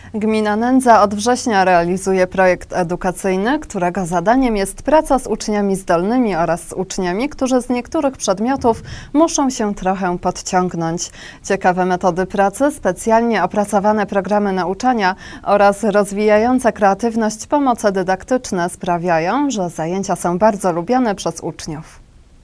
Gmina Nędza od września realizuje projekt edukacyjny, którego zadaniem jest praca z uczniami zdolnymi oraz z uczniami, którzy z niektórych przedmiotów muszą się trochę podciągnąć. Ciekawe metody pracy, specjalnie opracowane programy nauczania oraz rozwijające kreatywność pomoce dydaktyczne sprawiają, że zajęcia są bardzo lubiane przez uczniów.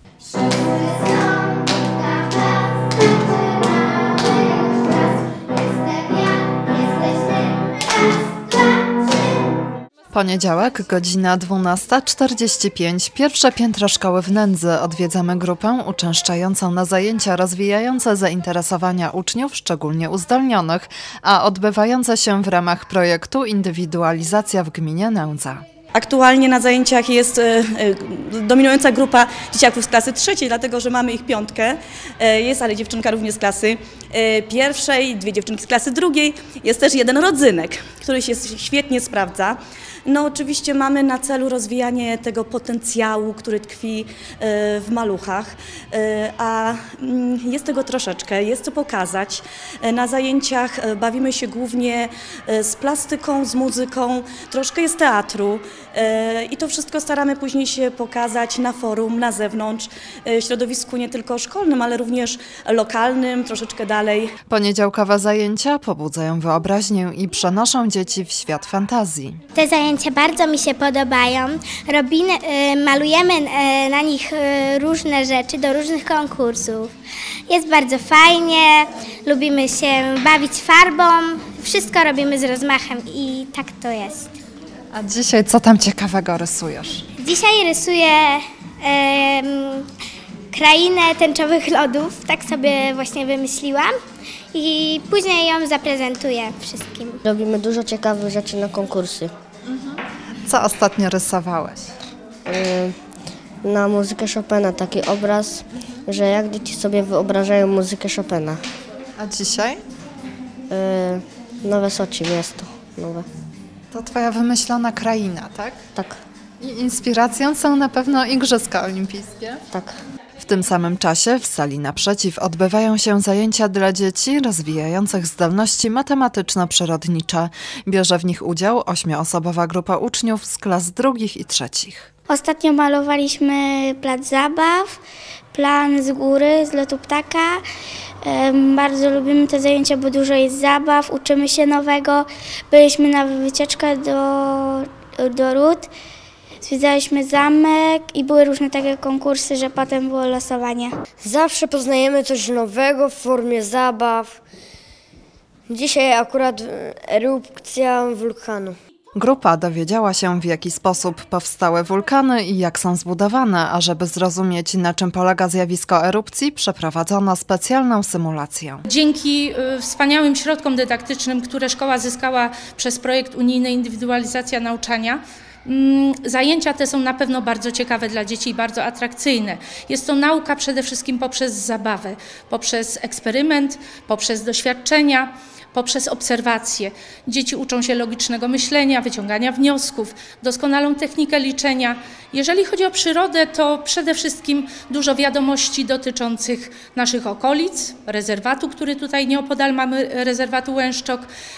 Poniedziałek, godzina 12:45. Pierwsze piętro szkoły w Nędzy. Odwiedzamy grupę uczęszczającą na zajęcia rozwijające zainteresowania uczniów, szczególnie uzdolnionych, a odbywające się w ramach projektu Indywidualizacja w gminie Nędza. Aktualnie na zajęciach jest dominująca grupa dzieciaków z klasy trzeciej, dlatego że mamy ich 5. Jest ale dziewczynka również z klasy pierwszej, 2 dziewczynki z klasy drugiej. Jest też 1 rodzynek, który się świetnie sprawdza. No oczywiście mamy na celu rozwijanie tego potencjału, który tkwi w maluchach, a jest tego troszeczkę, jest co pokazać. Na zajęciach bawimy się głównie z plastyką, z muzyką, troszkę jest teatru i to wszystko staramy później się pokazać na forum, na zewnątrz, środowisku nie tylko szkolnym, ale również lokalnym, troszeczkę dalej. Poniedziałkowe zajęcia pobudzają wyobraźnię i przenoszą dzieci w świat fantazji. Te zajęcia bardzo mi się podobają. Malujemy na nich różne rzeczy do różnych konkursów. Jest bardzo fajnie, lubimy się bawić farbą, wszystko robimy z rozmachem i tak to jest. A dzisiaj co tam ciekawego rysujesz? Dzisiaj rysuję krainę tęczowych lodów, tak sobie właśnie wymyśliłam i później ją zaprezentuję wszystkim. Robimy dużo ciekawych rzeczy na konkursy. Co ostatnio rysowałeś? Na muzykę Chopina taki obraz, że jak dzieci sobie wyobrażają muzykę Chopina. A dzisiaj? Nowe Sochi, miasto nowe. To twoja wymyślona kraina, tak? Tak, I inspiracją są na pewno Igrzyska Olimpijskie? tak. W tym samym czasie w sali naprzeciw odbywają się zajęcia dla dzieci rozwijających zdolności matematyczno-przyrodnicze. Bierze w nich udział 8-osobowa grupa uczniów z klas 2. i 3. Ostatnio malowaliśmy plac zabaw, plan z góry, z lotu ptaka. Bardzo lubimy te zajęcia, bo dużo jest zabaw, uczymy się nowego. Byliśmy na wycieczkę do Rud, zwiedzaliśmy zamek i były różne takie konkursy, że potem było losowanie. Zawsze poznajemy coś nowego w formie zabaw. Dzisiaj akurat erupcja wulkanu. Grupa dowiedziała się, w jaki sposób powstały wulkany i jak są zbudowane, a żeby zrozumieć, na czym polega zjawisko erupcji, przeprowadzono specjalną symulację. Dzięki wspaniałym środkom dydaktycznym, które szkoła zyskała przez projekt unijny Indywidualizacja nauczania, zajęcia te są na pewno bardzo ciekawe dla dzieci i bardzo atrakcyjne. Jest to nauka przede wszystkim poprzez zabawę, poprzez eksperyment, poprzez doświadczenia, poprzez obserwacje. Dzieci uczą się logicznego myślenia, wyciągania wniosków, doskonałą technikę liczenia. Jeżeli chodzi o przyrodę, to przede wszystkim dużo wiadomości dotyczących naszych okolic, rezerwatu, który tutaj nieopodal mamy, rezerwatu Łęszczok.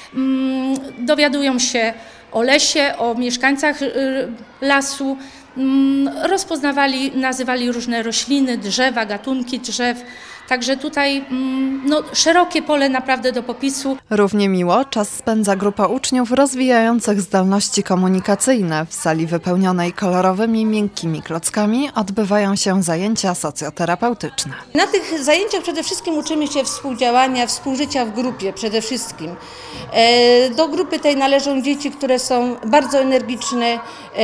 Dowiadują się o lesie, o mieszkańcach lasu, rozpoznawali, nazywali różne rośliny, drzewa, gatunki drzew. Także tutaj szerokie pole naprawdę do popisu. Równie miło czas spędza grupa uczniów rozwijających zdolności komunikacyjne. W sali wypełnionej kolorowymi, miękkimi klockami odbywają się zajęcia socjoterapeutyczne. Na tych zajęciach przede wszystkim uczymy się współdziałania, współżycia w grupie przede wszystkim. Do grupy tej należą dzieci, które są bardzo energiczne,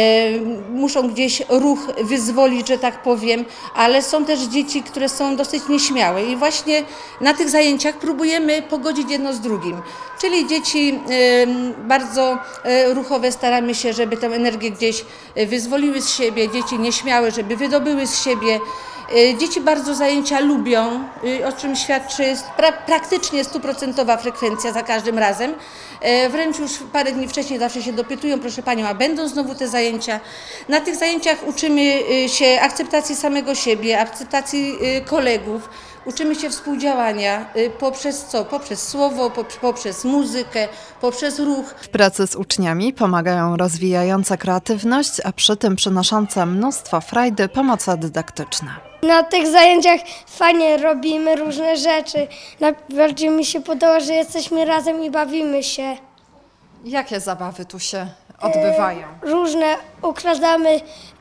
muszą gdzieś ruch wyzwolić, że tak powiem, ale są też dzieci, które są dosyć nieśmiałe. I właśnie na tych zajęciach próbujemy pogodzić jedno z drugim. Czyli dzieci bardzo ruchowe staramy się, żeby tę energię gdzieś wyzwoliły z siebie, dzieci nieśmiałe, żeby wydobyły z siebie. Dzieci bardzo zajęcia lubią, o czym świadczy praktycznie 100% frekwencja za każdym razem. Wręcz już parę dni wcześniej zawsze się dopytują, proszę Panią, a będą znowu te zajęcia? Na tych zajęciach uczymy się akceptacji samego siebie, akceptacji kolegów, Uczymy się współdziałania poprzez co? Poprzez słowo, poprzez muzykę, poprzez ruch. W pracy z uczniami pomagają rozwijające kreatywność, a przy tym przynoszące mnóstwo frajdy pomoce dydaktyczne. Na tych zajęciach fajnie robimy różne rzeczy. Najbardziej mi się podoba, że jesteśmy razem i bawimy się. Jakie zabawy tu się odbywają? Różne ukradamy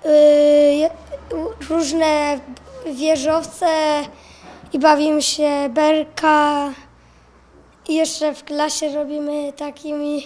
różne wieżowce i bawimy się berka. I jeszcze w klasie robimy takimi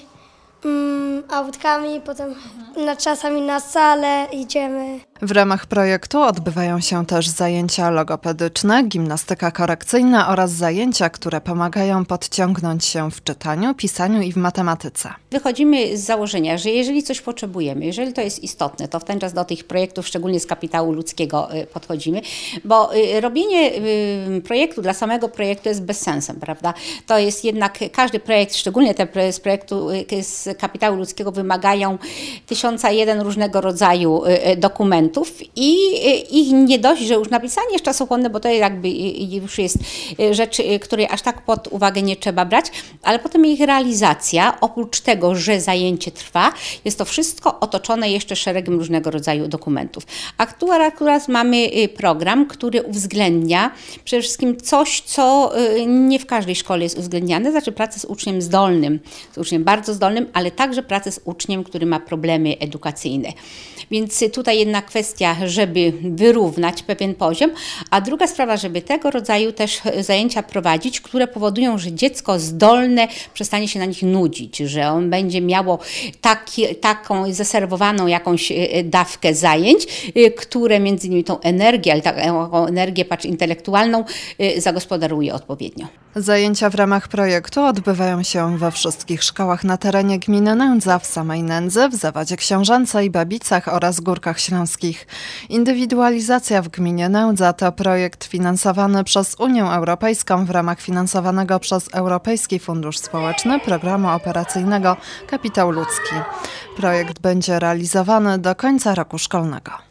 autkami, potem czasami na salę idziemy. W ramach projektu odbywają się też zajęcia logopedyczne, gimnastyka korekcyjna oraz zajęcia, które pomagają podciągnąć się w czytaniu, pisaniu i w matematyce. Wychodzimy z założenia, że jeżeli coś potrzebujemy, jeżeli to jest istotne, to w ten czas do tych projektów, szczególnie z kapitału ludzkiego, podchodzimy, bo robienie projektu dla samego projektu jest bezsensem, prawda? To jest jednak każdy projekt, szczególnie te z projektu z kapitału ludzkiego, wymagają 1001 różnego rodzaju dokumentów i ich nie dość, że już napisanie jest czasochłonne, bo to jakby już jest rzecz, której aż tak pod uwagę nie trzeba brać, ale potem ich realizacja, oprócz tego, że zajęcie trwa, jest to wszystko otoczone jeszcze szeregiem różnego rodzaju dokumentów. Akurat mamy program, który uwzględnia przede wszystkim coś, co nie w każdej szkole jest uwzględniane, znaczy pracę z uczniem zdolnym, z uczniem bardzo zdolnym, ale także pracę z uczniem, który ma problemy edukacyjne. Więc tutaj jedna kwestia, żeby wyrównać pewien poziom, a druga sprawa, żeby tego rodzaju też zajęcia prowadzić, które powodują, że dziecko zdolne przestanie się na nich nudzić, że on będzie miało taką zaserwowaną jakąś dawkę zajęć, które między innymi tą energię, ale taką energię intelektualną zagospodaruje odpowiednio. Zajęcia w ramach projektu odbywają się we wszystkich szkołach na terenie gminy Nędza, w samej Nędzy, w Zawadzie Książęcej, Babicach oraz Górkach Śląskich. Indywidualizacja w gminie Nędza to projekt finansowany przez Unię Europejską w ramach finansowanego przez Europejski Fundusz Społeczny Programu Operacyjnego Kapitał Ludzki. Projekt będzie realizowany do końca roku szkolnego.